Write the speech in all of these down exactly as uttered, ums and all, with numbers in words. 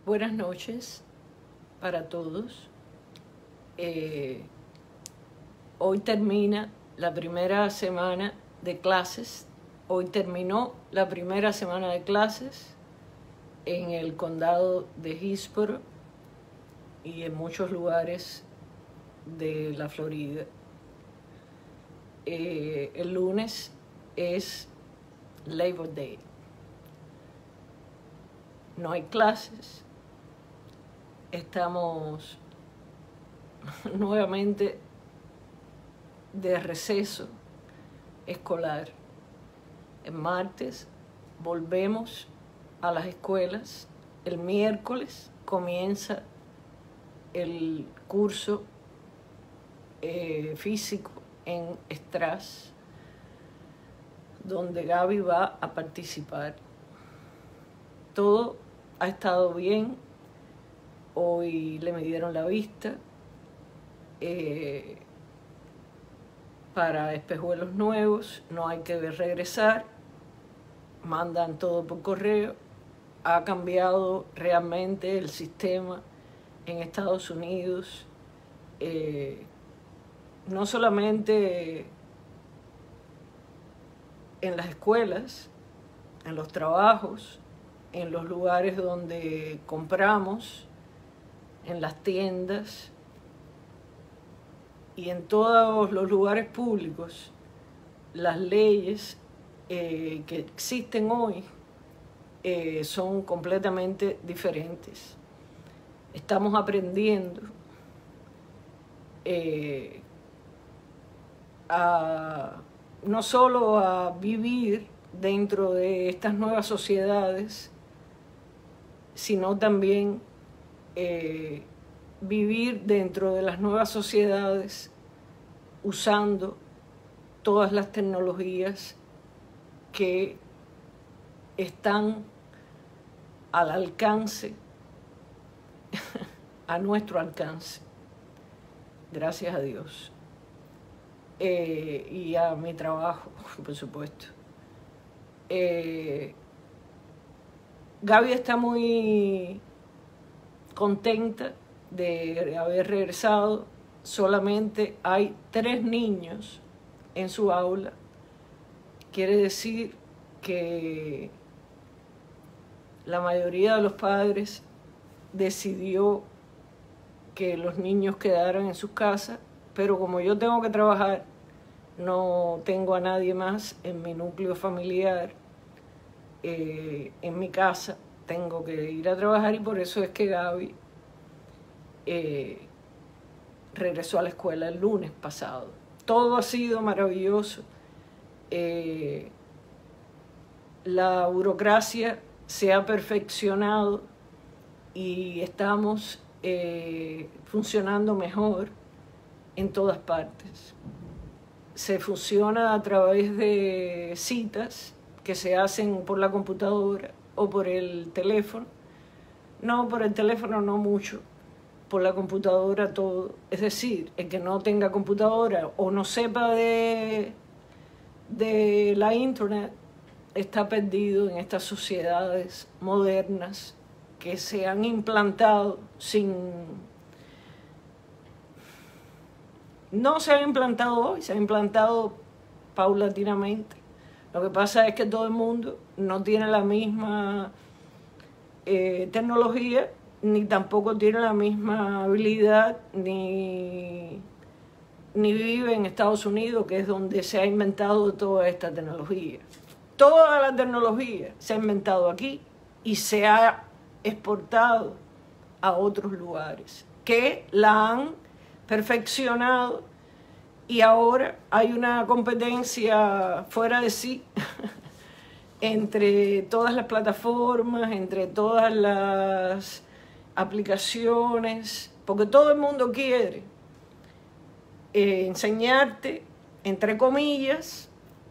Buenas noches para todos. Eh, hoy termina la primera semana de clases. Hoy terminó la primera semana de clases en el condado de Hillsborough y en muchos lugares de la Florida. Eh, el lunes es Labor Day. No hay clases. Estamos nuevamente de receso escolar. El martes volvemos a las escuelas. El miércoles comienza el curso eh, físico en Strass, donde Gaby va a participar. Todo ha estado bien. Hoy le midieron la vista eh, para espejuelos nuevos. No hay que regresar. Mandan todo por correo. Ha cambiado realmente el sistema en Estados Unidos. Eh, no solamente en las escuelas, en los trabajos, en los lugares donde compramos, en las tiendas y en todos los lugares públicos. Las leyes eh, que existen hoy eh, son completamente diferentes. Estamos aprendiendo eh, a, no solo a vivir dentro de estas nuevas sociedades, sino también eh, vivir dentro de las nuevas sociedades usando todas las tecnologías que están al alcance, a nuestro alcance, gracias a Dios, eh, y a mi trabajo, por supuesto. Eh, Gaby está muy contenta de haber regresado. Solamente hay tres niños en su aula. Quiere decir que la mayoría de los padres decidió que los niños quedaran en sus casas, pero como yo tengo que trabajar, no tengo a nadie más en mi núcleo familiar, eh, en mi casa, tengo que ir a trabajar, y por eso es que Gaby eh, regresó a la escuela el lunes pasado. Todo ha sido maravilloso. Eh, la burocracia se ha perfeccionado y estamos eh, funcionando mejor en todas partes. Se funciona a través de citas que se hacen por la computadora o por el teléfono. No, por el teléfono no mucho, por la computadora todo. Es decir, el que no tenga computadora o no sepa de, de la internet está perdido en estas sociedades modernas que se han implantado sin... No se han implantado hoy, se han implantado paulatinamente. Lo que pasa es que todo el mundo no tiene la misma eh, tecnología, ni tampoco tiene la misma habilidad, ni, ni vive en Estados Unidos, que es donde se ha inventado toda esta tecnología. Toda la tecnología se ha inventado aquí y se ha exportado a otros lugares que la han perfeccionado, y ahora hay una competencia fuera de sí entre todas las plataformas, entre todas las aplicaciones, porque todo el mundo quiere eh, enseñarte, entre comillas,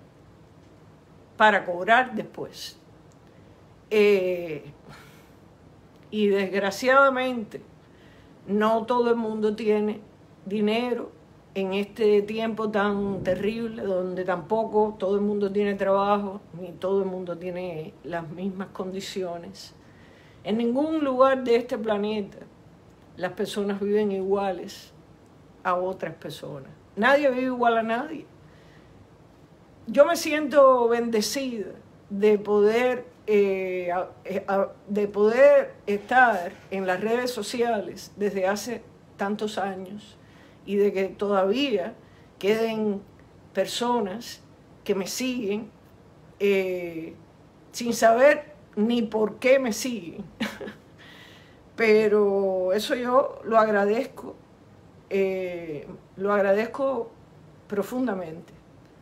para cobrar después. Eh, y desgraciadamente no todo el mundo tiene dinero en este tiempo tan terrible, donde tampoco todo el mundo tiene trabajo, ni todo el mundo tiene las mismas condiciones. En ningún lugar de este planeta las personas viven iguales a otras personas. Nadie vive igual a nadie. Yo me siento bendecida de poder, eh, a, a, de poder estar en las redes sociales desde hace tantos años y de que todavía queden personas que me siguen eh, sin saber ni por qué me siguen. Pero eso yo lo agradezco, eh, lo agradezco profundamente.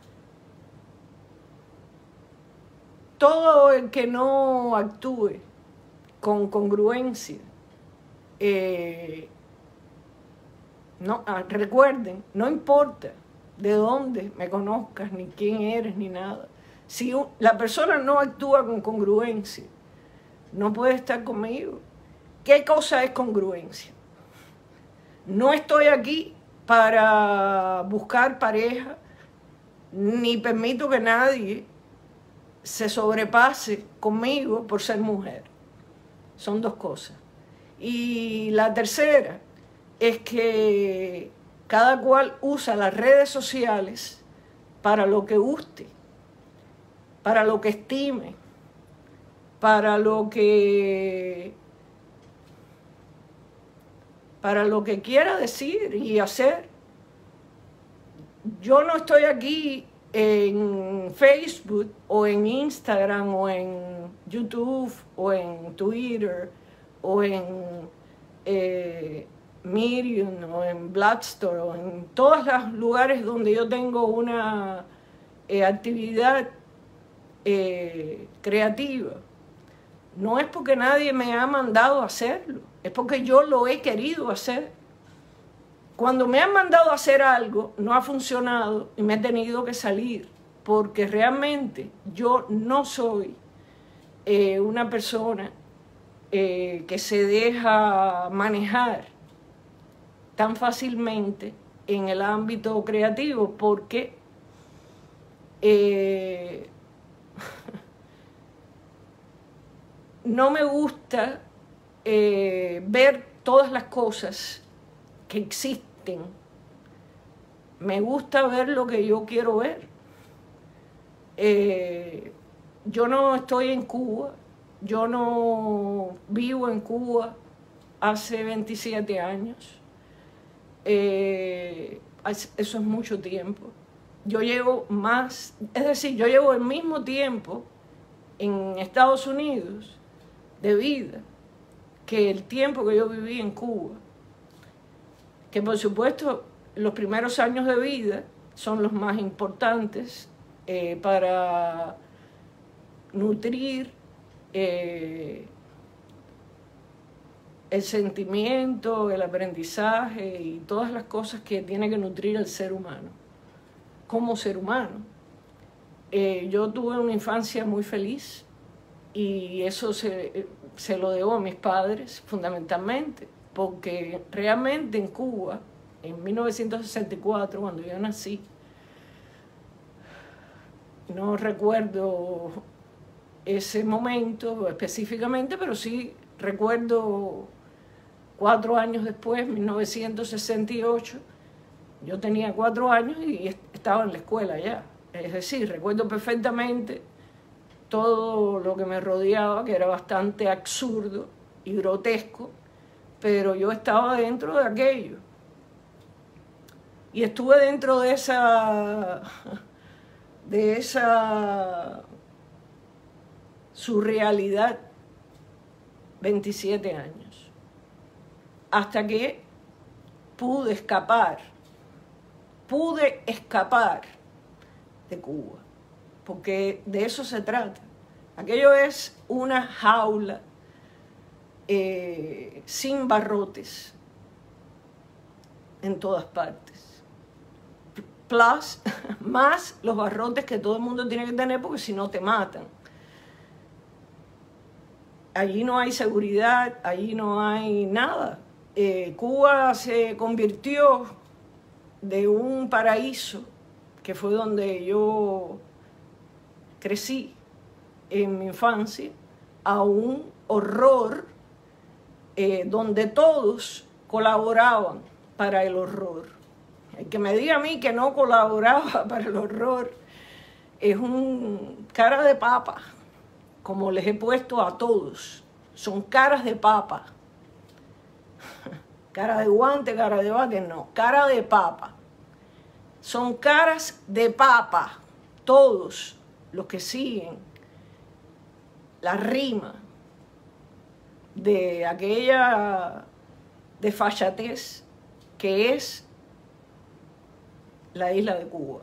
Todo el que no actúe con congruencia, eh, no, ah, recuerden, no importa de dónde me conozcas, ni quién eres, ni nada. Si un, la persona no actúa con congruencia, no puede estar conmigo. ¿Qué cosa es congruencia? No estoy aquí para buscar pareja, ni permito que nadie se sobrepase conmigo por ser mujer. Son dos cosas. Y la tercera es que cada cual usa las redes sociales para lo que guste, para lo que estime, para lo que para lo que quiera decir y hacer. Yo no estoy aquí en Facebook o en Instagram o en YouTube o en Twitter o en eh, Medium o en Blackstore o en todos los lugares donde yo tengo una eh, actividad eh, creativa. No es porque nadie me ha mandado a hacerlo, es porque yo lo he querido hacer. Cuando me han mandado a hacer algo, no ha funcionado y me he tenido que salir, porque realmente yo no soy eh, una persona eh, que se deja manejar tan fácilmente en el ámbito creativo, porque eh, no me gusta eh, ver todas las cosas que existen. Me gusta ver lo que yo quiero ver. Eh, yo no estoy en Cuba, yo no vivo en Cuba hace veintisiete años. Eh, eso es mucho tiempo. Yo llevo más, es decir, yo llevo el mismo tiempo en Estados Unidos de vida que el tiempo que yo viví en Cuba. Que por supuesto los primeros años de vida son los más importantes eh, para nutrir eh, el sentimiento, el aprendizaje y todas las cosas que tiene que nutrir el ser humano, como ser humano. Eh, yo tuve una infancia muy feliz y eso se, se lo debo a mis padres fundamentalmente, porque realmente en Cuba, en mil novecientos sesenta y cuatro, cuando yo nací, no recuerdo ese momento específicamente, pero sí recuerdo cuatro años después, mil novecientos sesenta y ocho, yo tenía cuatro años y estaba en la escuela ya. Es decir, recuerdo perfectamente todo lo que me rodeaba, que era bastante absurdo y grotesco, pero yo estaba dentro de aquello. Y estuve dentro de esa, de esa surrealidad veintisiete años, hasta que pude escapar, pude escapar de Cuba, porque de eso se trata. Aquello es una jaula eh, sin barrotes en todas partes, plus, más los barrotes que todo el mundo tiene que tener, porque si no te matan. Allí no hay seguridad, allí no hay nada. Eh, Cuba se convirtió de un paraíso, que fue donde yo crecí en mi infancia, a un horror eh, donde todos colaboraban para el horror. El que me diga a mí que no colaboraba para el horror es un cara de papa, como les he puesto a todos. Son caras de papa. Cara de guante, cara de bate, no. Cara de papa. Son caras de papa. Todos los que siguen la rima de aquella desfachatez que es la isla de Cuba.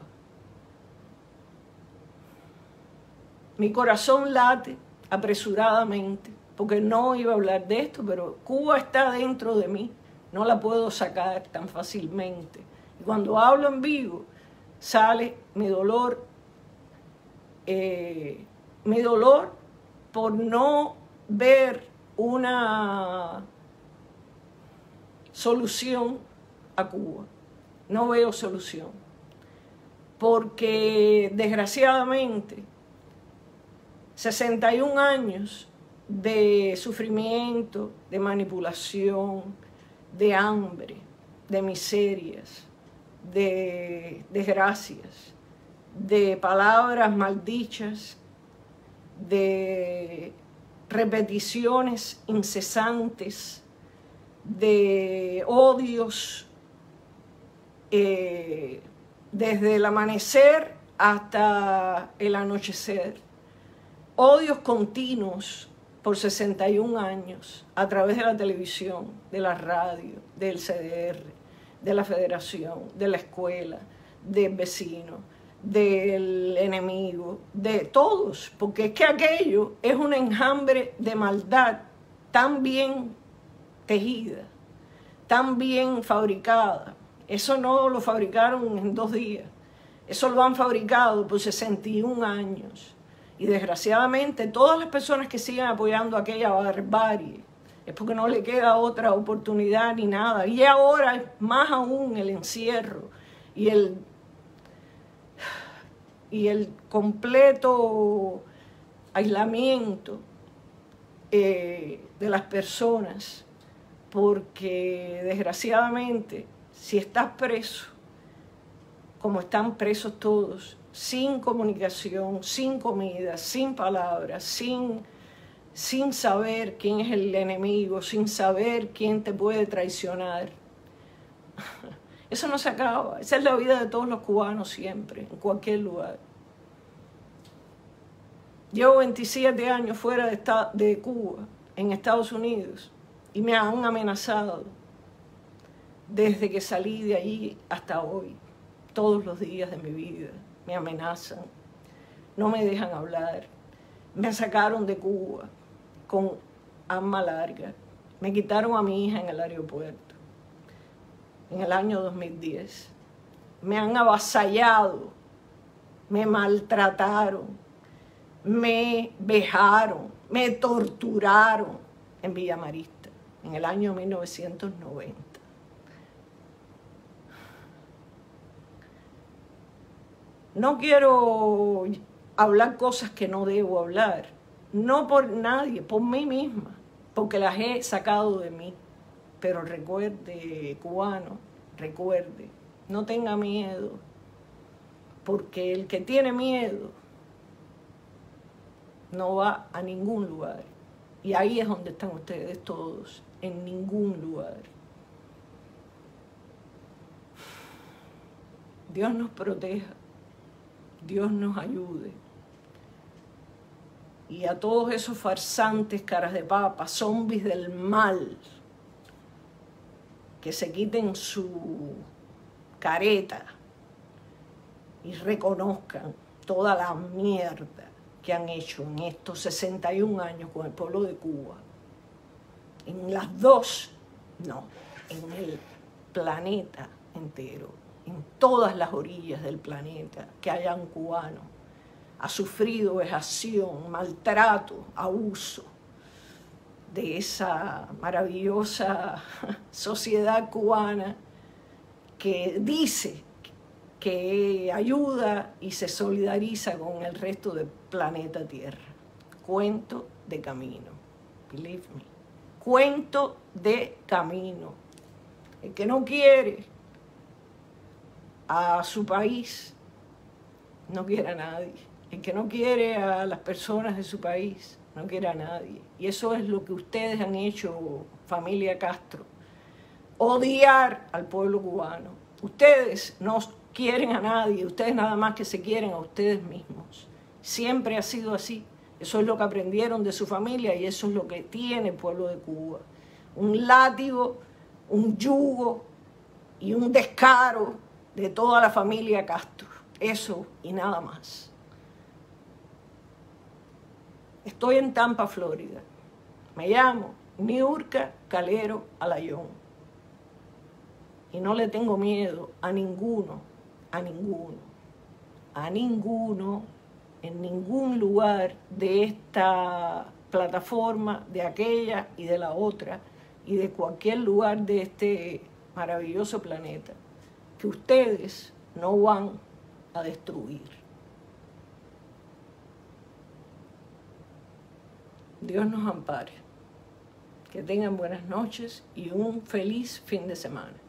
Mi corazón late apresuradamente, porque no iba a hablar de esto, pero Cuba está dentro de mí, no la puedo sacar tan fácilmente. Y cuando hablo en vivo, sale mi dolor, eh, mi dolor por no ver una solución a Cuba. No veo solución, porque desgraciadamente sesenta y un años de sufrimiento, de manipulación, de hambre, de miserias, de desgracias, de palabras maldichas, de repeticiones incesantes, de odios, eh, desde el amanecer hasta el anochecer, odios continuos por sesenta y un años a través de la televisión, de la radio, del C D R, de la federación, de la escuela, del vecino, del enemigo, de todos, porque es que aquello es un enjambre de maldad tan bien tejida, tan bien fabricada. Eso no lo fabricaron en dos días, eso lo han fabricado por sesenta y un años. Y desgraciadamente todas las personas que siguen apoyando aquella barbarie es porque no le queda otra oportunidad ni nada. Y ahora más aún el encierro y el, y el completo aislamiento eh, de las personas, porque desgraciadamente si estás preso, como están presos todos, sin comunicación, sin comida, sin palabras, sin, sin saber quién es el enemigo, sin saber quién te puede traicionar. Eso no se acaba. Esa es la vida de todos los cubanos siempre, en cualquier lugar. Llevo veintisiete años fuera de, de Cuba, en Estados Unidos, y me han amenazado desde que salí de allí hasta hoy, todos los días de mi vida. Me amenazan, no me dejan hablar, me sacaron de Cuba con arma larga, me quitaron a mi hija en el aeropuerto en el año dos mil diez, me han avasallado, me maltrataron, me vejaron, me torturaron en Villa Marista en el año mil novecientos noventa. No quiero hablar cosas que no debo hablar, no por nadie, por mí misma, porque las he sacado de mí. Pero recuerde, cubano, recuerde, no tenga miedo, porque el que tiene miedo no va a ningún lugar. Y ahí es donde están ustedes todos, en ningún lugar. Dios nos proteja. Dios nos ayude. Y a todos esos farsantes caras de papa, zombies del mal, que se quiten su careta y reconozcan toda la mierda que han hecho en estos sesenta y un años con el pueblo de Cuba. En las dos, no, en el planeta entero. En todas las orillas del planeta que haya un cubano ha sufrido vejación, maltrato, abuso de esa maravillosa sociedad cubana que dice que ayuda y se solidariza con el resto del planeta Tierra. Cuento de camino, believe me. cuento de camino. El que no quiere a su país, no quiere a nadie. El que no quiere a las personas de su país, no quiere a nadie. Y eso es lo que ustedes han hecho, familia Castro. Odiar al pueblo cubano. Ustedes no quieren a nadie, ustedes nada más que se quieren a ustedes mismos. Siempre ha sido así. Eso es lo que aprendieron de su familia y eso es lo que tiene el pueblo de Cuba. Un látigo, un yugo y un descaro de toda la familia Castro. Eso y nada más. Estoy en Tampa, Florida. Me llamo Niurka Calero Alayón. Y no le tengo miedo a ninguno, a ninguno, a ninguno, en ningún lugar de esta plataforma, de aquella y de la otra, y de cualquier lugar de este maravilloso planeta, que ustedes no van a destruir. Dios nos ampare. Que tengan buenas noches y un feliz fin de semana.